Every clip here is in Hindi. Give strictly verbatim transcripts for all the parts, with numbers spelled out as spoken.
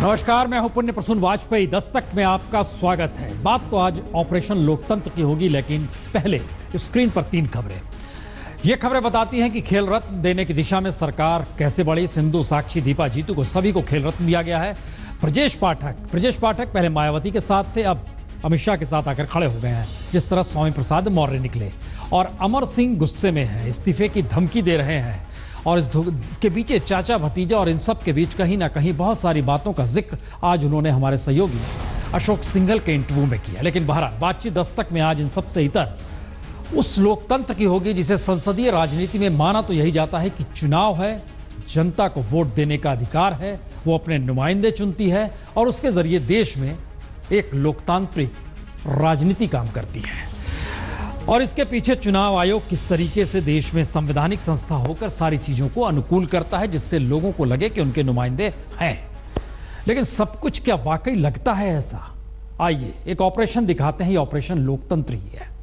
नमस्कार, मैं हूं पुण्य प्रसून वाजपेयी। दस्तक में आपका स्वागत है। बात तो आज ऑपरेशन लोकतंत्र की होगी, लेकिन पहले स्क्रीन पर तीन खबरें। ये खबरें बताती हैं कि खेल रत्न देने की दिशा में सरकार कैसे बढ़ी। सिंधु, साक्षी, दीपा, जीतू को सभी को खेल रत्न दिया गया है। ब्रजेश पाठक ब्रजेश पाठक पहले मायावती के साथ थे, अब अमित शाह के साथ आकर खड़े हो गए हैं। जिस तरह स्वामी प्रसाद मौर्य निकले और अमर सिंह गुस्से में हैं, इस्तीफे की धमकी दे रहे हैं, और इस इसके पीछे चाचा भतीजा और इन सब के बीच कहीं ना कहीं बहुत सारी बातों का जिक्र आज उन्होंने हमारे सहयोगी अशोक सिंघल के इंटरव्यू में किया। लेकिन बहरहाल बातचीत दस्तक में आज इन सबसे इतर उस लोकतंत्र की होगी जिसे संसदीय राजनीति में माना तो यही जाता है कि चुनाव है, जनता को वोट देने का अधिकार है, वो अपने नुमाइंदे चुनती है और उसके जरिए देश में एक लोकतांत्रिक राजनीति काम करती है। और इसके पीछे चुनाव आयोग किस तरीके से देश में संवैधानिक संस्था होकर सारी चीजों को अनुकूल करता है, जिससे लोगों को लगे कि उनके नुमाइंदे हैं। लेकिन सब कुछ क्या वाकई लगता है ऐसा? आइए एक ऑपरेशन दिखाते हैं। ये ऑपरेशन लोकतंत्र ही है।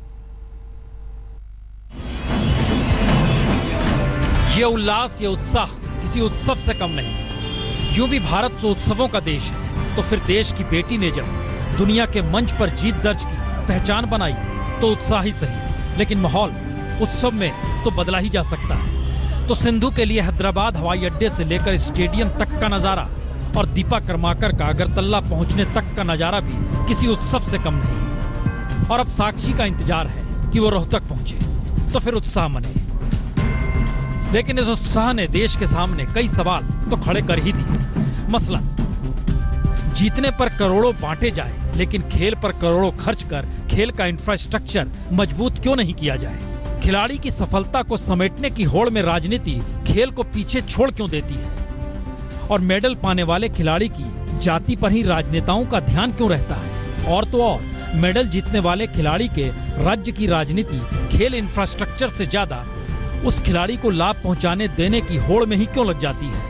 ये उल्लास, ये उत्साह किसी उत्सव से कम नहीं। यूं भी भारत तो उत्सवों का देश है, तो फिर देश की बेटी ने जब दुनिया के मंच पर जीत दर्ज की, पहचान बनाई, तो उत्साह ही सही, लेकिन माहौल उत्सव में तो बदला ही जा सकता है। तो सिंधु के लिए हैदराबाद हवाई अड्डे से लेकर स्टेडियम तक का नजारा और दीपा कर्माकर का अगरतला पहुंचने तक का नजारा भी किसी उत्सव से कम नहीं। और अब साक्षी का इंतजार है कि वो रोहतक पहुंचे, तो फिर उत्साह मने। लेकिन इस उत्साह ने देश के सामने कई सवाल तो खड़े कर ही दिए। मसलन, जीतने पर करोड़ों बांटे जाए, लेकिन खेल पर करोड़ों खर्च कर खेल का इंफ्रास्ट्रक्चर मजबूत क्यों नहीं किया जाए? खिलाड़ी की सफलता को समेटने की होड़ में राजनीति खेल को पीछे छोड़ क्यों देती है? और मेडल पाने वाले खिलाड़ी की जाति पर ही राजनेताओं का ध्यान क्यों रहता है? और तो और मेडल जीतने वाले खिलाड़ी के राज्य की राजनीति खेल इंफ्रास्ट्रक्चर से ज्यादा उस खिलाड़ी को लाभ पहुंचाने देने की होड़ में ही क्यों लग जाती है?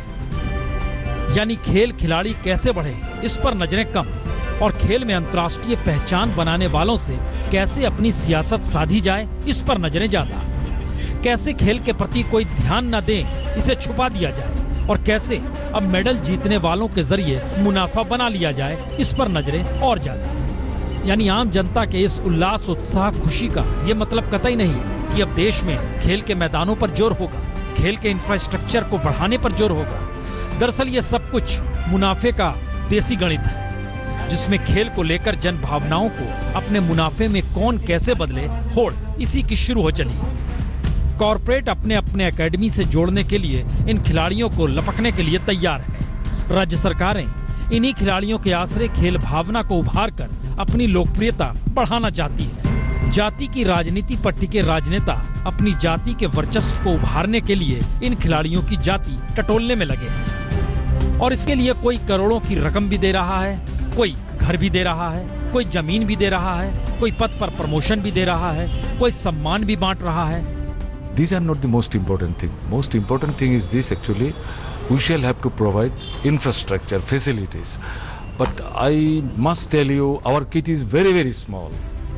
यानी खेल खिलाड़ी कैसे बढ़े, इस पर नजरें कम, और खेल में अंतर्राष्ट्रीय पहचान बनाने वालों से कैसे अपनी सियासत साधी जाए, इस पर नजरें ज्यादा। कैसे खेल के प्रति कोई ध्यान न दे, इसे छुपा दिया जाए, और कैसे अब मेडल जीतने वालों के जरिए मुनाफा बना लिया जाए, इस पर नजरें और ज्यादा। यानी आम जनता के इस उल्लास, उत्साह, खुशी का ये मतलब कतई नहीं कि अब देश में खेल के मैदानों पर जोर होगा, खेल के इंफ्रास्ट्रक्चर को बढ़ाने पर जोर होगा। दरअसल ये सब कुछ मुनाफे का देसी गणित है, जिसमें खेल को लेकर जन भावनाओं को अपने मुनाफे में कौन कैसे बदले, होड़ इसी की शुरू हो चली। कॉरपोरेट अपने अपने एकेडमी से जोड़ने के लिए इन खिलाड़ियों को लपकने के लिए तैयार है। राज्य सरकारें इन्हीं खिलाड़ियों के आश्रय खेल भावना को उभार कर अपनी लोकप्रियता बढ़ाना चाहती है। जाति की राजनीति पर टिके राजनेता अपनी जाति के वर्चस्व को उभारने के लिए इन खिलाड़ियों की जाति टटोलने में लगे हैं। और इसके लिए कोई करोड़ों की रकम भी दे रहा है, कोई घर भी दे रहा है, कोई जमीन भी दे रहा है, कोई पद पर प्रमोशन भी दे रहा है, कोई सम्मान भी बांट रहा है। These are not the most important thing. Most important thing is this actually. We shall have to provide infrastructure, facilities. But I must tell you, our kit is very very small.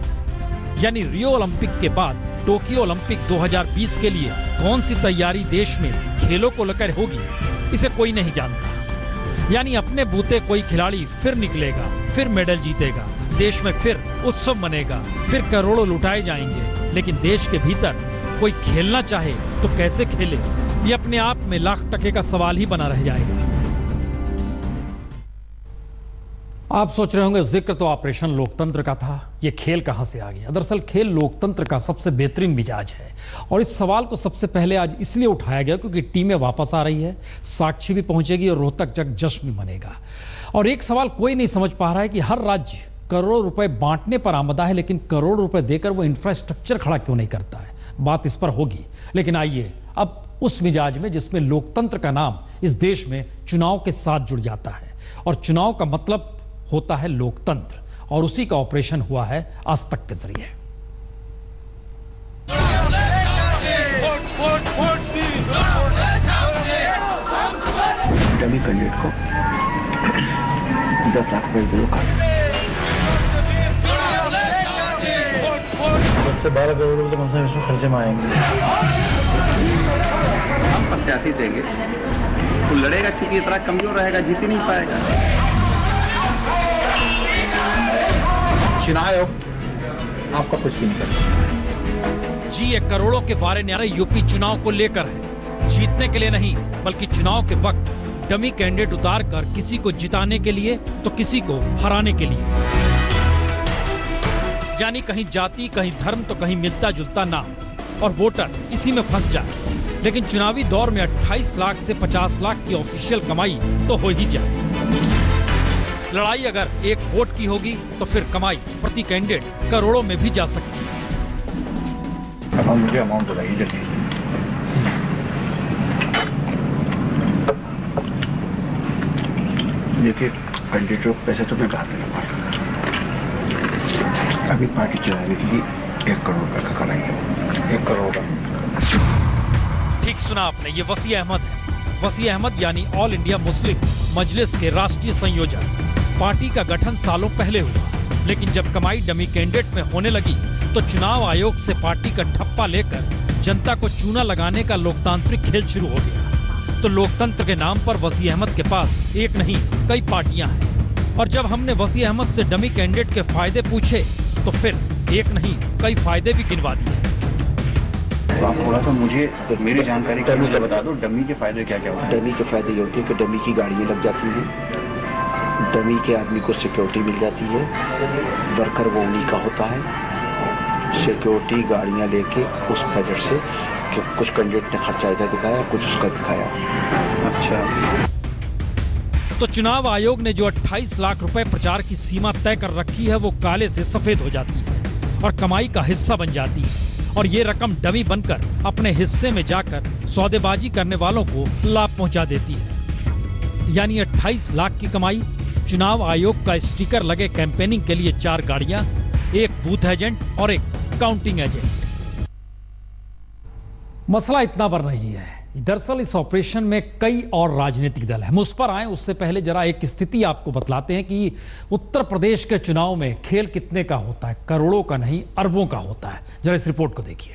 यानी रियो ओलंपिक के बाद टोक्यो ओलंपिक दो हज़ार बीस के लिए कौन सी तैयारी देश में खेलों को लेकर होगी, इसे कोई नहीं जानता। यानी अपने बूते कोई खिलाड़ी फिर निकलेगा, फिर मेडल जीतेगा, देश में फिर उत्सव मनेगा, फिर करोड़ों लुटाए जाएंगे। लेकिन देश के भीतर कोई खेलना चाहे तो कैसे खेले, ये अपने आप में लाख टके का सवाल ही बना रह जाएगा। आप सोच रहे होंगे जिक्र तो ऑपरेशन लोकतंत्र का था, ये खेल कहां से आ गया? दरअसल खेल लोकतंत्र का सबसे बेहतरीन मिजाज है, और इस सवाल को सबसे पहले आज इसलिए उठाया गया क्योंकि टीमें वापस आ रही है, साक्षी भी पहुंचेगी और रोहतक जग जश्न भी मनेगा। और एक सवाल कोई नहीं समझ पा रहा है कि हर राज्य करोड़ों रुपए बांटने पर आमदा है, लेकिन करोड़ रुपए देकर वो इंफ्रास्ट्रक्चर खड़ा क्यों नहीं करता है? बात इस पर होगी। लेकिन आइए अब उस मिजाज में जिसमें लोकतंत्र का नाम इस देश में चुनाव के साथ जुड़ जाता है, और चुनाव का मतलब होता है लोकतंत्र, और उसी का ऑपरेशन हुआ है आज तक के जरिए। डमी कैंडिडेट को दस लाख रुपए दो दस से बारह करोड़ रुपए तो कम से कम इसमें खर्चे में आएंगे। हम प्रत्याशी देंगे वो लड़ेगा क्योंकि इतना कमजोर रहेगा, जीत ही नहीं पाएगा। चुनाव आयोग आपका कुछ भी नहीं कर। जी ये करोड़ों के वारे न्यारे यूपी चुनाव को लेकर है, जीतने के लिए नहीं बल्कि चुनाव के वक्त डमी कैंडिडेट उतार कर किसी को जिताने के लिए तो किसी को हराने के लिए। यानी कहीं जाति कहीं धर्म तो कहीं मिलता जुलता नाम, और वोटर इसी में फंस जाए। लेकिन चुनावी दौर में अट्ठाईस लाख से पचास लाख की ऑफिशियल कमाई तो हो ही जाए। लड़ाई अगर एक वोट की होगी तो फिर कमाई प्रति कैंडिडेट करोड़ों में भी जा सकती है। अब मुझे अमाउंट बताइए जल्दी। देखिए कैंडिडेट को पैसे तो मैं कहा देना पाऊंगा। अभी पार्टी चलाने के लिए एक करोड़ रुपए का कराएंगे। एक करोड़ का। ठीक सुना आपने, ये वसी अहमद है। वसी अहमद यानी ऑल इंडिया मुस्लिम मजलिस के राष्ट्रीय संयोजक। पार्टी का गठन सालों पहले हुआ, लेकिन जब कमाई डमी कैंडिडेट में होने लगी तो चुनाव आयोग से पार्टी का ठप्पा लेकर जनता को चूना लगाने का लोकतांत्रिक खेल शुरू हो गया। तो लोकतंत्र के नाम पर वसी अहमद के पास एक नहीं कई पार्टियां हैं। और जब हमने वसी अहमद से डमी कैंडिडेट के फायदे पूछे तो फिर एक नहीं कई फायदे भी गिनवा दिए। तो आप थोड़ा सा मुझे तो मेरी जानकारी के मुझे बता दो, डमी के फायदे क्या क्या होते हैं? डमी के फायदे ये होते हैं कि डमी की गाड़ियाँ लग जाती हैं, डमी के आदमी को सिक्योरिटी मिल जाती है, वर्कर वो उन्हीं का होता है। सिक्योरिटी गाड़ियाँ लेके उस बजट से कि कुछ कैंडिडेट ने खर्चा इधर दिखाया, कुछ उसका दिखाया। अच्छा, तो चुनाव आयोग ने जो अट्ठाईस लाख रुपए प्रचार की सीमा तय कर रखी है वो काले से सफेद हो जाती है और कमाई का हिस्सा बन जाती है। और ये रकम डमी बनकर अपने हिस्से में जाकर सौदेबाजी करने वालों को लाभ पहुंचा देती है। यानी अट्ठाईस लाख की कमाई, चुनाव आयोग का स्टिकर लगे कैंपेनिंग के लिए चार गाड़ियां, एक बूथ एजेंट और एक काउंटिंग एजेंट। मसला इतना पर नहीं है, दरअसल इस ऑपरेशन में कई और राजनीतिक दल हैं। हम उस पर आए उससे पहले जरा एक स्थिति आपको बतलाते हैं कि उत्तर प्रदेश के चुनाव में खेल कितने का होता है। करोड़ों का नहीं, अरबों का होता है। जरा इस रिपोर्ट को देखिए।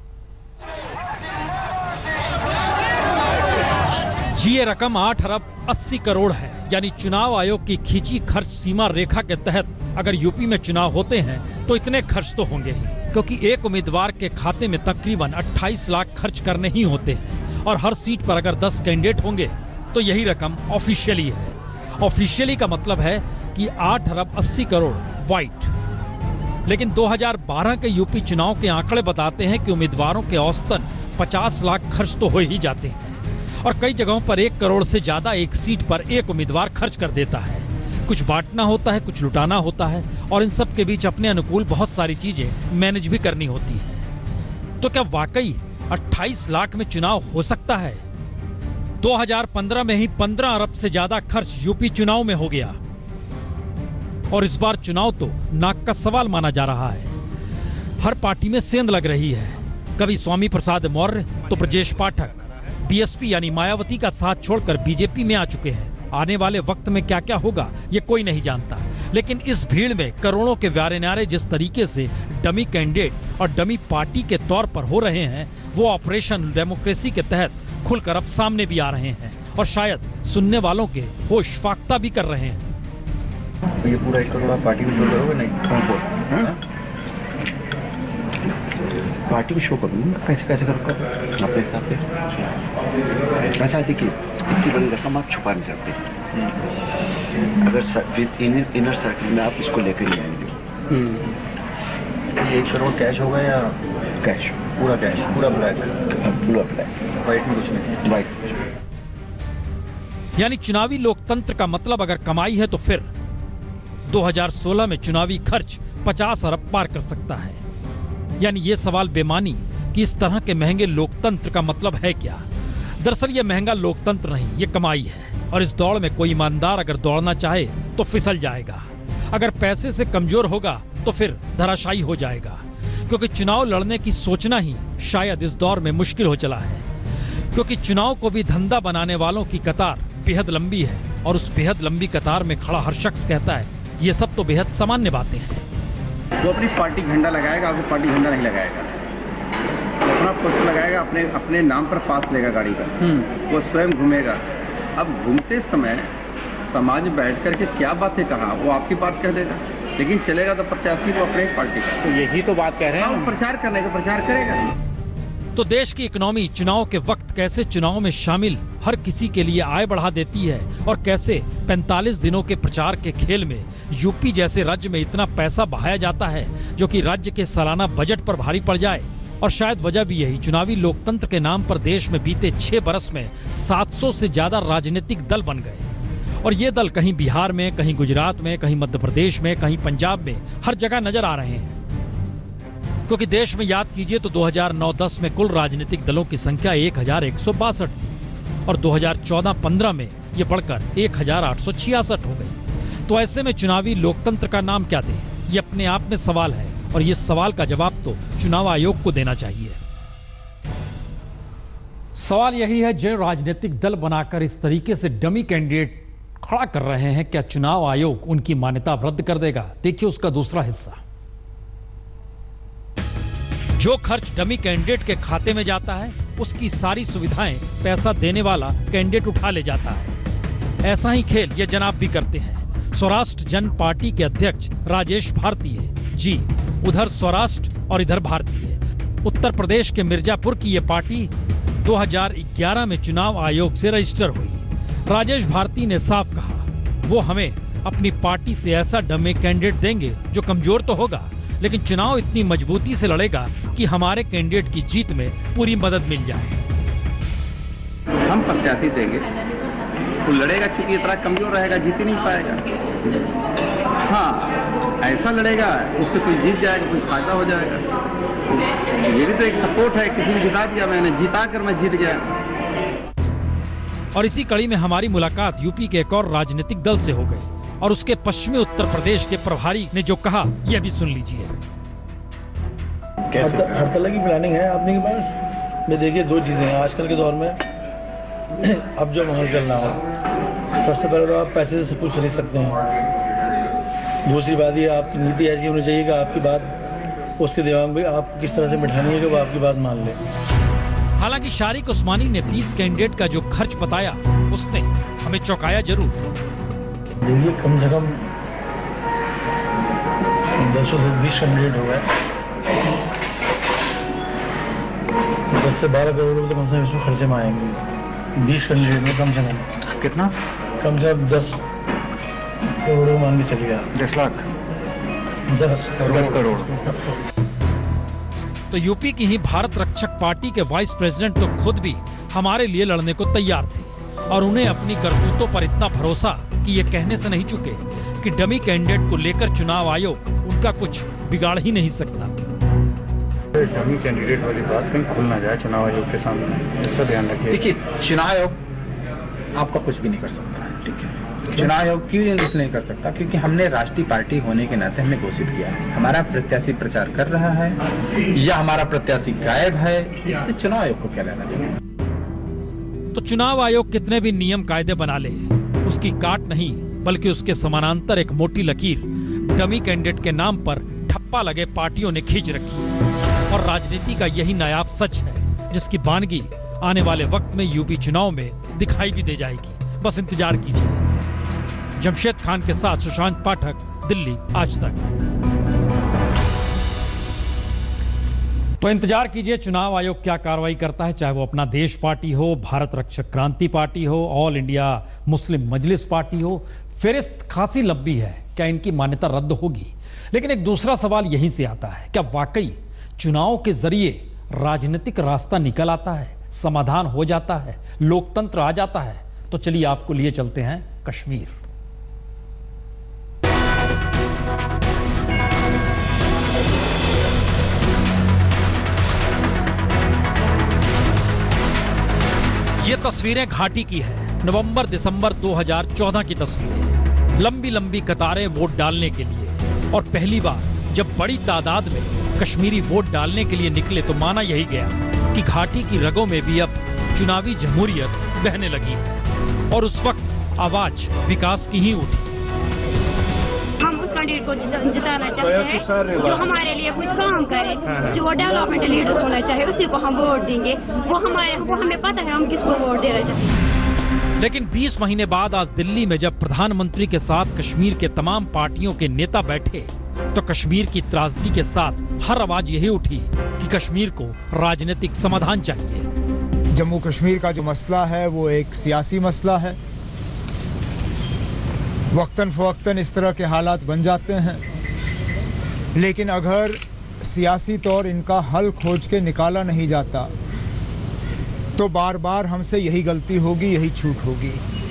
जी ये रकम आठ अरब अस्सी करोड़ है। यानी चुनाव आयोग की खींची खर्च सीमा रेखा के तहत अगर यूपी में चुनाव होते हैं तो इतने खर्च तो होंगे ही, क्योंकि एक उम्मीदवार के खाते में तकरीबन अट्ठाईस लाख खर्च करने ही होते हैं। और हर सीट पर अगर दस कैंडिडेट होंगे तो यही रकम ऑफिशियली है। ऑफिशियली का मतलब है कि आठ अरब अस्सी करोड़ वाइट। लेकिन दो हज़ार बारह के यूपी चुनाव के आंकड़े बताते हैं कि उम्मीदवारों के औसतन पचास लाख खर्च तो हो ही जाते हैं। और कई जगहों पर एक करोड़ से ज्यादा एक सीट पर एक उम्मीदवार खर्च कर देता है। कुछ बांटना होता है, कुछ लुटाना होता है, और इन सब के बीच अपने अनुकूल बहुत सारी चीजें मैनेज भी करनी होती है। तो क्या वाकई अट्ठाईस लाख में चुनाव हो सकता है? दो हज़ार पंद्रह में ही पंद्रह अरब से ज्यादा खर्च यूपी चुनाव में हो गया। और इस बार चुनाव तो नाक का सवाल माना जा रहा है। हर पार्टी में सेंध लग रही है। कभी स्वामी प्रसाद मौर्य तो ब्रजेश पाठक बीएसपी यानी मायावती का साथ छोड़कर बीजेपी में आ चुके हैं। आने वाले वक्त में क्या क्या होगा ये कोई नहीं जानता। लेकिन इस भीड़ में करोड़ों के व्यारे न्यारे जिस तरीके से डमी कैंडिडेट और डमी पार्टी के तौर पर हो रहे हैं, वो ऑपरेशन डेमोक्रेसी के तहत खुलकर अब सामने भी आ रहे हैं और शायद सुनने वालों के होश फाख्ता भी कर रहे हैं। तो ये पूरा एक करोड़ पार्टी में शो करोगे? नहीं, कौन को पार्टी में शो करूँगा। कैसे कैसे करूँगा अपने हिसाब से। ऐसा देखिए, इतनी बड़ी रकम आप छुपा नहीं सकते। अगर विद इनर सर्किल में आप इसको लेकर ही आएंगे। ये एक करोड़ कैश होगा या कैश? पूरा कैश, पूरा ब्लैक? पूरा ब्लैक, वाइट में कुछ नहीं। वाइट। यानी चुनावी लोकतंत्र का मतलब अगर कमाई है तो फिर दो हज़ार सोलह में चुनावी खर्च पचास अरब पार कर सकता है। यानी ये सवाल बेमानी कि इस तरह के महंगे लोकतंत्र का मतलब है क्या? दरअसल ये महंगा लोकतंत्र नहीं, ये कमाई है। और इस दौड़ में कोई ईमानदार अगर दौड़ना चाहे तो फिसल जाएगा। अगर पैसे से कमजोर होगा तो फिर धराशायी हो जाएगा। क्योंकि चुनाव लड़ने की सोचना ही शायद इस दौर में मुश्किल हो चला है। क्योंकि चुनाव को भी धंधा बनाने वालों की कतार बेहद लंबी है। और उस बेहद लंबी कतार में खड़ा हर शख्स कहता है ये सब तो बेहद सामान्य बातें हैं। वो अपनी पार्टी झंडा लगाएगा, आपकी पार्टी झंडा नहीं लगाएगा। अपना पोस्टर लगाएगा, अपने अपने नाम पर पास लेगा गाड़ी का, वो स्वयं घूमेगा, अब घूमते समय समाज में बैठ करके क्या बातें कहा, वो आपकी बात कह देगा, लेकिन चलेगा तो प्रत्याशी वो अपने पार्टी का। तो यही तो बात कह रहे हैं, वो प्रचार करने का प्रचार करेगा। तो देश की इकोनॉमी चुनाव के वक्त कैसे चुनाव में शामिल हर किसी के लिए आय बढ़ा देती है और कैसे पैंतालीस दिनों के प्रचार के खेल में यूपी जैसे राज्य में इतना पैसा बहाया जाता है जो कि राज्य के सालाना बजट पर भारी पड़ जाए। और शायद वजह भी यही, चुनावी लोकतंत्र के नाम पर देश में बीते छह बरस में सात सौ से ज्यादा राजनीतिक दल बन गए और ये दल कहीं बिहार में, कहीं गुजरात में, कहीं मध्य प्रदेश में, कहीं पंजाब में, हर जगह नजर आ रहे हैं। क्योंकि देश में याद कीजिए तो दो हज़ार नौ दस में कुल राजनीतिक दलों की संख्या एक हजार एक सौ बासठ थी और दो हज़ार चौदह पंद्रह में ये बढ़कर एक हजार आठ सौ छियासठ हो गई। तो ऐसे में चुनावी लोकतंत्र का नाम क्या दें, ये अपने आप में सवाल है और ये सवाल का जवाब तो चुनाव आयोग को देना चाहिए। सवाल यही है, जो राजनीतिक दल बनाकर इस तरीके से डमी कैंडिडेट खड़ा कर रहे हैं, क्या चुनाव आयोग उनकी मान्यता रद्द कर देगा? देखिए उसका दूसरा हिस्सा। जो खर्च डमी कैंडिडेट के खाते में जाता है उसकी सारी सुविधाएं पैसा देने वाला कैंडिडेट उठा ले जाता है। ऐसा ही खेल ये जनाब भी करते हैं। स्वराष्ट्र जन पार्टी के अध्यक्ष राजेश भारती है जी, उधर स्वराष्ट्र और इधर भारतीय। उत्तर प्रदेश के मिर्जापुर की ये पार्टी दो हज़ार ग्यारह में चुनाव आयोग से रजिस्टर हुई। राजेश भारती ने साफ कहा वो हमें अपनी पार्टी से ऐसा डमी कैंडिडेट देंगे जो कमजोर तो होगा लेकिन चुनाव इतनी मजबूती से लड़ेगा कि हमारे कैंडिडेट की जीत में पूरी मदद मिल जाए। हम प्रत्याशी देंगे, वो लड़ेगा क्योंकि इतना कमजोर रहेगा, जीत ही नहीं पाएगा। हाँ, ऐसा लड़ेगा उससे कोई जीत जाएगा, कोई फायदा हो जाएगा। तो ये भी तो एक सपोर्ट है, किसी ने जिता दिया, मैंने जिता कर मैं जीत गया। और इसी कड़ी में हमारी मुलाकात यूपी के एक और राजनीतिक दल से हो गई और उसके पश्चिमी उत्तर प्रदेश के प्रभारी ने जो कहा यह भी सुन लीजिए। कैसे हर तरह की प्लानिंग है आपने के पास में? देखिए दो चीज़ें हैं आजकल के दौर में। अब जो माहौल चल रहा हो, सबसे पहले तो आप पैसे से सब कुछ खरीद सकते हैं। दूसरी बात ये आपकी नीति ऐसी होनी चाहिए कि आपकी बात उसके दिमाग में आप किस तरह से बिठानी है कि वो आपकी बात मान ले। हालांकि शारिक उस्मानी ने बीस कैंडिडेट का जो खर्च बताया उसने हमें चौंकाया जरूर। देखिए कम से कम दस से बीस कैंडिडेट हो गए, दस से बारह करोड़ रुपये तो कम से कम इसमें खर्चे में आएंगे। बीस कैंडिडेट में कम से कम कितना? कम से कम दस करोड़ मान के चलिए आप। दस लाख दस दस करोड़। तो यूपी की ही भारत रक्षक पार्टी के वाइस प्रेसिडेंट तो खुद भी हमारे लिए लड़ने को तैयार थे और उन्हें अपनी करतूतों पर इतना भरोसा कि ये कहने से नहीं चुके कि डमी कैंडिडेट को लेकर चुनाव आयोग उनका कुछ बिगाड़ ही नहीं सकता। डमी कैंडिडेट वाली बात कहीं खुल ना जाए चुनाव आयोग के सामने, इसका ध्यान रखिए। देखिए चुनाव आयोग आपका कुछ भी नहीं कर सकता, ठीक है। चुनाव आयोग क्यों इसलिए नहीं कर सकता? क्योंकि हमने राष्ट्रीय पार्टी होने के नाते हमने घोषित किया है हमारा प्रत्याशी प्रचार कर रहा है या हमारा प्रत्याशी गायब है, इससे चुनाव आयोग को क्या लेना देना। तो चुनाव आयोग कितने भी नियम कायदे बना ले, उसकी काट नहीं बल्कि उसके समानांतर एक मोटी लकीर डमी कैंडिडेट के नाम पर ठप्पा लगे पार्टियों ने खींच रखी है। और राजनीति का यही नायाब सच है जिसकी बानगी आने वाले वक्त में यूपी चुनाव में दिखाई भी दे जाएगी। बस इंतजार कीजिए। जमशेद खान के साथ सुशांत पाठक, दिल्ली आज तक। तो इंतजार कीजिए चुनाव आयोग क्या कार्रवाई करता है, चाहे वो अपना देश पार्टी हो, भारत रक्षक क्रांति पार्टी हो, all India Muslim Majlis party हो। फेरिस्त खासी लंबी है, क्या इनकी मान्यता रद्द होगी? लेकिन एक दूसरा सवाल यहीं से आता है, क्या वाकई चुनाव के जरिए राजनीतिक रास्ता निकल आता है, समाधान हो जाता है, लोकतंत्र आ जाता है? तो चलिए आपको लिए चलते हैं कश्मीर। ये तस्वीरें घाटी की है, नवंबर दिसंबर दो हज़ार चौदह की तस्वीरें। लंबी लंबी कतारें वोट डालने के लिए, और पहली बार जब बड़ी तादाद में कश्मीरी वोट डालने के लिए निकले तो माना यही गया कि घाटी की रगों में भी अब चुनावी जमहूरियत बहने लगी है। और उस वक्त आवाज विकास की ही उठी। हम उस कैंडिडेट को जिताना चाहते हैं जो हमारे लिए कुछ काम करे, जो डेवलपमेंट लीडर होना चाहिए, उसी को हम वोट देंगे। वो हमारे वो हमें पता है हम किसको वोट देना चाहते हैं। लेकिन बीस महीने बाद आज दिल्ली में जब प्रधानमंत्री के साथ कश्मीर के तमाम पार्टियों के नेता बैठे तो कश्मीर की त्रासदी के साथ हर आवाज यही उठी कि कश्मीर को राजनीतिक समाधान चाहिए। जम्मू कश्मीर का जो मसला है वो एक सियासी मसला है। वक्तन फवक्तन इस तरह के हालात बन जाते हैं, लेकिन अगर सियासी तौर इनका हल खोज के निकाला नहीं जाता तो बार बार हमसे यही गलती होगी, यही छूट होगी।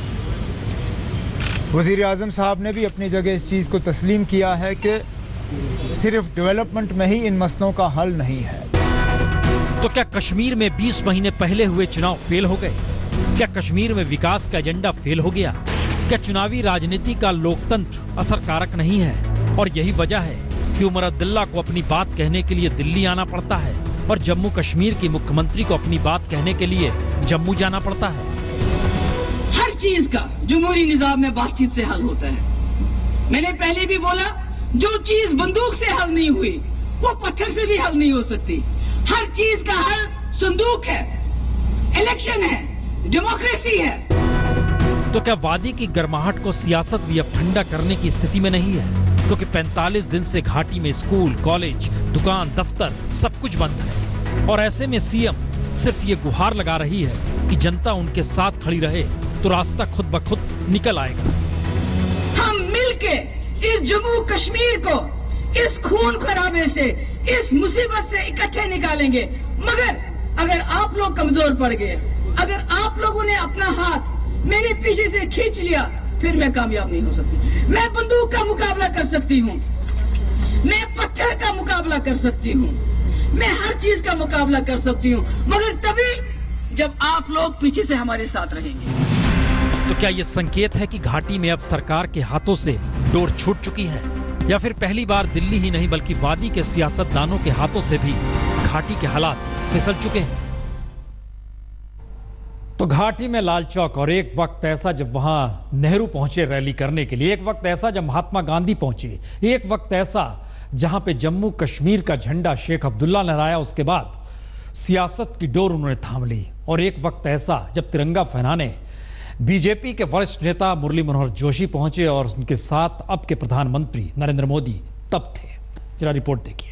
वज़ीर आज़म साहब ने भी अपनी जगह इस चीज़ को तस्लीम किया है कि सिर्फ डेवलपमेंट में ही इन मसलों का हल नहीं है। तो क्या कश्मीर में बीस महीने पहले हुए चुनाव फेल हो गए? क्या कश्मीर में विकास का एजेंडा फेल हो गया? क्या चुनावी राजनीति का लोकतंत्र असरकारक नहीं है और यही वजह है कि उमर अब्दुल्ला को अपनी बात कहने के लिए दिल्ली आना पड़ता है और जम्मू कश्मीर की मुख्यमंत्री को अपनी बात कहने के लिए जम्मू जाना पड़ता है? हर चीज का जमहूरी निजाम में बातचीत से हल होता है। मैंने पहले भी बोला, जो चीज बंदूक से हल नहीं हुई वो पत्थर से भी हल नहीं हो सकती। हर चीज का हल संदूक है, इलेक्शन है, डेमोक्रेसी है। तो क्या वादी की गर्माहट को सियासत भी अब ठंडा करने की स्थिति में नहीं है? क्योंकि पैंतालीस दिन से घाटी में स्कूल, कॉलेज, दुकान, दफ्तर सब कुछ बंद है और ऐसे में सीएम सिर्फ ये गुहार लगा रही है कि जनता उनके साथ खड़ी रहे तो रास्ता खुद ब खुद निकल आएगा। हम मिलके इस जम्मू कश्मीर को इस खून खराबे से, इस मुसीबत से इकट्ठे निकालेंगे। मगर अगर आप लोग कमजोर पड़ गए, अगर आप लोगों ने अपना हाथ मेरे पीछे से खींच लिया, फिर मैं कामयाब नहीं हो सकती। मैं बंदूक का मुकाबला कर सकती हूँ, मैं पत्थर का मुकाबला कर सकती हूँ, मैं हर चीज का मुकाबला कर सकती हूँ, मगर तभी जब आप लोग पीछे से हमारे साथ रहेंगे। तो क्या ये संकेत है कि घाटी में अब सरकार के हाथों से डोर छूट चुकी है, या फिर पहली बार दिल्ली ही नहीं बल्कि वादी के सियासतदानों के हाथों से भी घाटी के हालात फिसल चुके हैं? तो घाटी में लाल चौक, और एक वक्त ऐसा जब वहां नेहरू पहुंचे रैली करने के लिए, एक वक्त ऐसा जब महात्मा गांधी पहुंचे, एक वक्त ऐसा जहां पे जम्मू कश्मीर का झंडा शेख अब्दुल्ला लहराया, उसके बाद सियासत की डोर उन्होंने थाम ली, और एक वक्त ऐसा जब तिरंगा फहराने बीजेपी के वरिष्ठ नेता मुरली मनोहर जोशी पहुंचे और उनके साथ अब के प्रधानमंत्री नरेंद्र मोदी तब थे। जरा रिपोर्ट देखिए।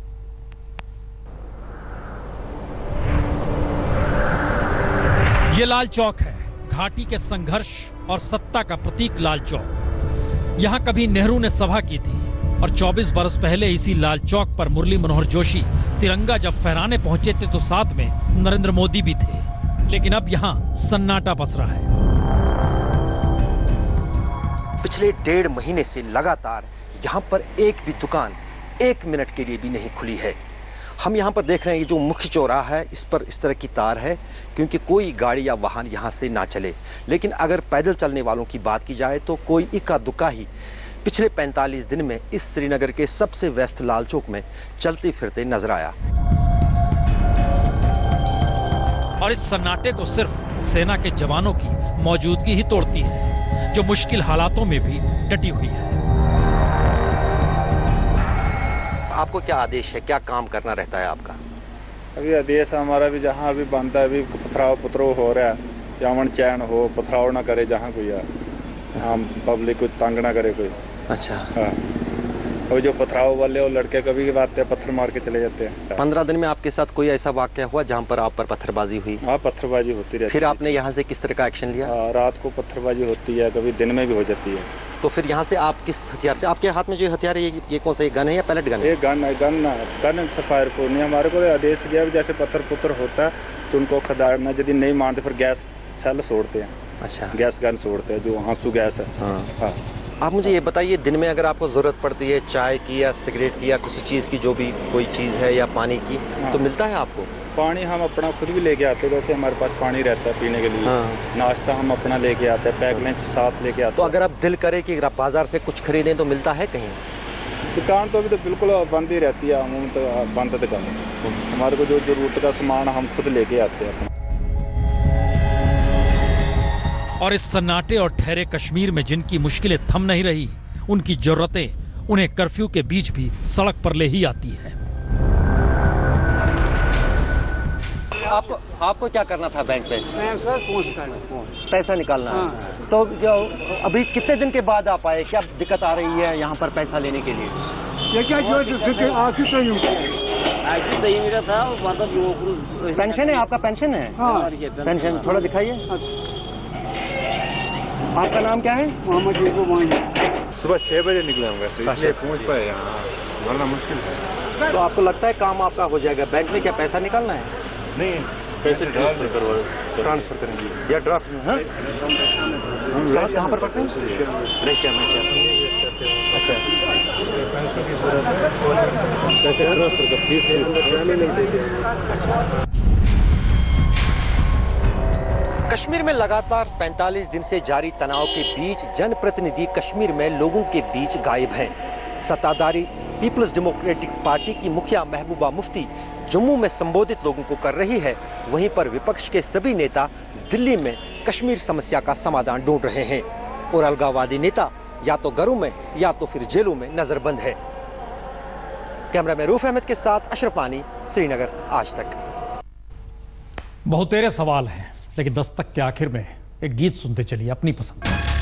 ये लाल चौक है, घाटी के संघर्ष और सत्ता का प्रतीक लाल चौक। यहां कभी नेहरू ने सभा की थी और चौबीस बरस पहले इसी लाल चौक पर मुरली मनोहर जोशी तिरंगा जब फहराने पहुंचे थे तो साथ में नरेंद्र मोदी भी थे। लेकिन अब यहां सन्नाटा पस रहा है। पिछले डेढ़ महीने से लगातार यहाँ पर एक भी दुकान एक मिनट के लिए भी नहीं खुली है। हम यहाँ पर देख रहे हैं ये जो मुख्य चौराहा है, इस पर इस तरह की तार है क्योंकि कोई गाड़ी या वाहन यहाँ से ना चले। लेकिन अगर पैदल चलने वालों की बात की जाए तो कोई इक्का दुक्का ही पिछले पैंतालीस दिन में इस श्रीनगर के सबसे व्यस्त लाल चौक में चलते फिरते नजर आया। और इस सन्नाटे को सिर्फ सेना के जवानों की मौजूदगी ही तोड़ती है, जो मुश्किल हालातों में भी डटी हुई है। आपको क्या आदेश है, क्या काम करना रहता है आपका? अभी आदेश हमारा भी जहाँ अभी बनता है, अभी पथराव पथराव हो रहा है, जामन चैन हो, पथराव ना करे जहाँ कोई है, हम पब्लिक को तंग ना करे कोई। अच्छा हाँ, और जो पथराव वाले वो लड़के कभी की बात है पत्थर मार के चले जाते हैं। पंद्रह दिन में आपके साथ कोई ऐसा वाकया हुआ जहाँ पर आप पर पत्थरबाजी हुई? हाँ, पत्थरबाजी होती रहती है। फिर आपने यहाँ से किस तरह का एक्शन लिया? आ, रात को पत्थरबाजी होती है, कभी दिन में भी हो जाती है। तो फिर यहाँ से आप किस हथियार से, आपके हाथ में जो हथियार है ये, ये कौन सा, ये गन है या पैलेट गन है? ये गन है, गन गन से फायर करनी। हमारे को आदेश दिया जैसे पत्थर पुत्र होता है तो उनको खदाड़ना, यदि नहीं मानते फिर गैस सेल छोड़ते हैं। अच्छा, गैस गन छोड़ते हैं जो आंसू गैस है। हाँ। हाँ। आप मुझे ये बताइए, दिन में अगर आपको जरूरत पड़ती है चाय की या सिगरेट की या किसी चीज की, जो भी कोई चीज है या पानी की, हाँ। तो मिलता है आपको? पानी हम अपना खुद भी लेके आते हैं, वैसे हमारे पास पानी रहता है पीने के लिए। हाँ। नाश्ता हम अपना लेके आते हैं, पैक लंच साथ लेके आते हैं। तो अगर आप दिल करे कि बाजार से कुछ खरीदें तो मिलता है कहीं? दुकान तो अभी तो बिल्कुल बंद ही रहती है, अमूमन तो बंद दुकान। हमारे को जो जरूरत का सामान हम खुद लेके आते हैं। और इस सन्नाटे और ठहरे कश्मीर में जिनकी मुश्किलें थम नहीं रही, उनकी जरूरतें उन्हें कर्फ्यू के बीच भी सड़क पर ले ही आती है। आपको आपको क्या करना था बैंक में? मैं सर पहुँच करना पैसा निकालना है। तो जो अभी कितने दिन के बाद आप आए, क्या दिक्कत आ रही है यहाँ पर पैसा लेने के लिए? ये क्या जो आखिर सही आखिर सही मेरा था मतलब पेंशन है आपका? पेंशन है? हाँ पेंशन थोड़ा दिखाइए। आपका नाम क्या है? मोहम्मद यूसुफ। सुबह छह बजे निकले होंगे इसलिए पहुँच पाए यहाँ, वरना मुश्किल है। तो आपको लगता है काम आपका हो जाएगा? बैंक में क्या पैसा निकालना है? नहीं, पैसे ट्रांसफर करवा ट्रांसफर करेंगे या ड्राफ्ट में। हाँ कहाँ पर पड़ते हैं? नहीं क्या मैं क्या अच्छा पैसे की जरूरत है, पैसे ट्रांसफर कर फीस। कश्मीर में लगातार पैंतालीस दिन से जारी तनाव के बीच जनप्रतिनिधि कश्मीर में लोगों के बीच गायब हैं। सत्ताधारी पीपल्स डेमोक्रेटिक पार्टी की मुखिया महबूबा मुफ्ती जम्मू में संबोधित लोगों को कर रही है, वहीं पर विपक्ष के सभी नेता दिल्ली में कश्मीर समस्या का समाधान ढूंढ रहे हैं और अलगाववादी नेता या तो घरों में या तो फिर जेलों में नजरबंद है। कैमरामैन रूफ अहमद के साथ अशरफ आनी, श्रीनगर, आज तक। बहुतेरे सवाल हैं, लेकिन दस्तक के आखिर में एक गीत सुनते चलिए अपनी पसंद।